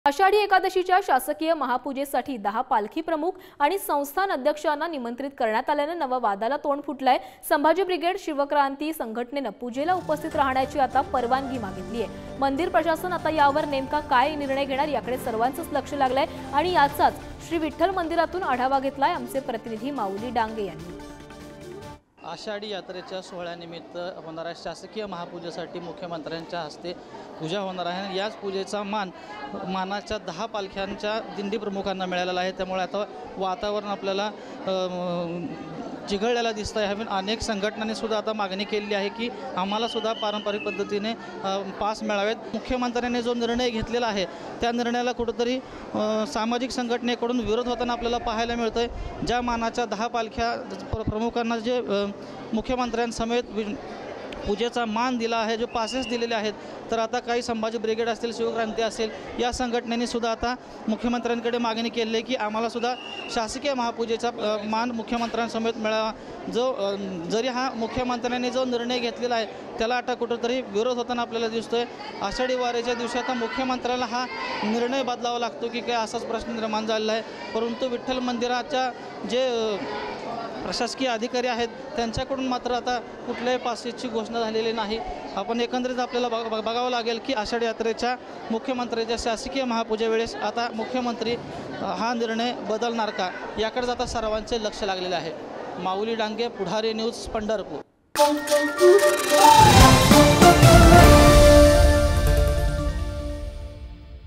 आषाढी एकादशीच्या शासकीय महापूजेसाठी 10 पालखी प्रमुख आणि संस्थान अध्यक्षांना निमंत्रित करण्यात आल्याने नवा वादाला तोंड फुटलंय। संभाजी ब्रिगेड शिवक्रांती संघटनेने पूजेला उपस्थित राहण्याची आता परवानगी मागितली आहे। मंदिर प्रशासन आता यावर नेमका काय निर्णय घेणार याकडे सर्वांचंच लक्ष लागलंय आणि याचाच श्री विठ्ठल मंदिरातून आढावा घेतलाय आमचे प्रतिनिधी माऊली डांगे यांनी। आषाढी यात्रेच्या सोहळ्यानिमित्त होणाऱ्या शासकीय महापूजेसाठी मुख्यमंत्र्यांच्या हस्ते पूजा होणार आहे। याच पूजेचा मानाच्या 10 पालख्यांच्या दिंडी प्रमुखांना मिळालेला आहे। त्यामुळे आता वातावरण आपल्याला चिघळलेला दिसत आहे। अनेक संघटनांनी सुद्धा आता मागणी केली आहे की आम्हाला सुद्धा पारंपरिक पद्धतीने पास मिळावेत। मुख्यमंत्र्यांनी जो निर्णय घेतलेला आहे त्या निर्णयाला कुठेतरी सामाजिक संघटनेकडून विरोध होताना आपल्याला पाहायला मिळतंय। ज्या मानाच्या 10 पालख्या प्रमुखांना जे मुख्यमंत्र्यांसमेत पूजेचा मान दिला आहे, जो पासेस दिलेले आहेत, तर आता काही संभाजी ब्रिगेड असतील, शिवक्रांती असेल, या संघटनेने सुद्धा आता मुख्यमंत्र्यांकडे मागणी केली आहे की आम्हाला सुद्धा शासकीय महापूजेचा मान मुख्यमंत्र्यांसमेत मिळावा। जरी हा मुख्यमंत्र्यांनी जो निर्णय घेतलेला आहे त्याला आता कुठेतरी विरोध होताना आपल्याला दिसतोय। आषाढी वारीच्या दिवशी आता मुख्यमंत्र्याला हा निर्णय बदलावा लागतो की काय असाच प्रश्न निर्माण झालेला आहे। परंतु विठ्ठल मंदिराच्या जे प्रशासकीय अधिकारी आहेत त्यांच्याकडून मात्र आता कुठल्याही पासेसची घोषणा झालेली नाही। आपण एकंदरीत आपल्याला बघावं लागेल की आषाढी यात्रेच्या मुख्यमंत्र्यांच्या शासकीय महापूजेवेळेस आता मुख्यमंत्री हा निर्णय बदलणार का याकडे आता सर्वांचे लक्ष लागलेले आहे। माऊली डांगे, पुढारी न्यूज, पंढरपूर।